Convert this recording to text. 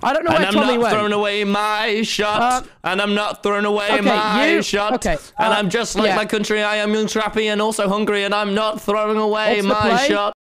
I don't know where Tommy went. And I'm not throwing away my shot. And I'm not throwing away my shot. Okay. And I'm just like my country. I am young, scrappy, and also hungry. And I'm not throwing away my shot.